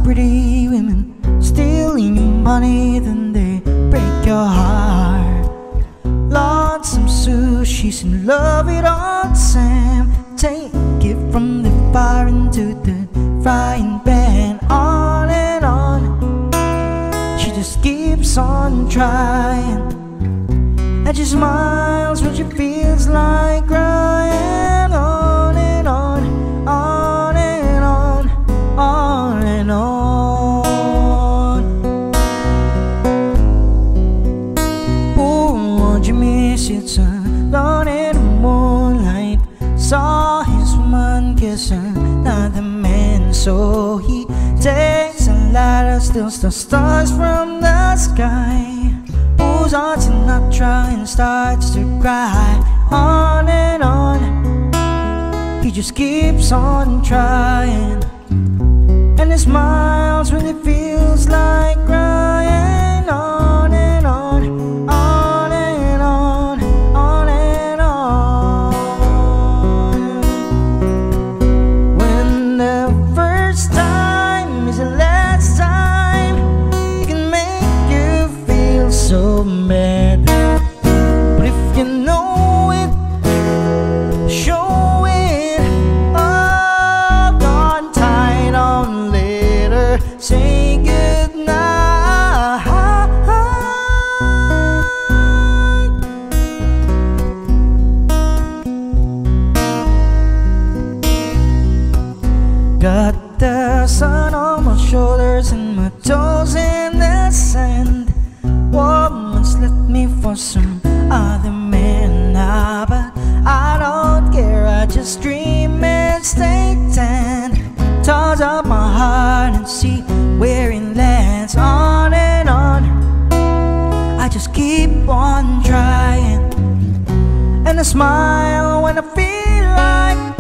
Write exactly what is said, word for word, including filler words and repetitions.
pretty women stealing your money, then they break your heart. Lots of sushi's in love with old Sam. Take it from the fire into the frying pan. On and on, she just keeps on trying, and she smiles when she feels like crying. On and on, on and on, on and on. Oh, Jimmy sits alone in the moonlight, saw his woman kiss another man, so he takes a ladder, steals the stars from the sky, pulls on Sinatra and starts to cry. On and on, he just keeps on trying, and he smiles when he feels like crying. On and on, on and on, on and on. When the first time is the last time, it can make you feel so mad. But if you know it, show it. Oh, gone tight on later, say goodnight. Got the sun on my shoulders and my toes in the sand. Woman's left me for some other man now, but I don't care, I just dream and stay tan. Toss up my heart and see where it lands. On and on, I just keep on trying, and I smile when I feel like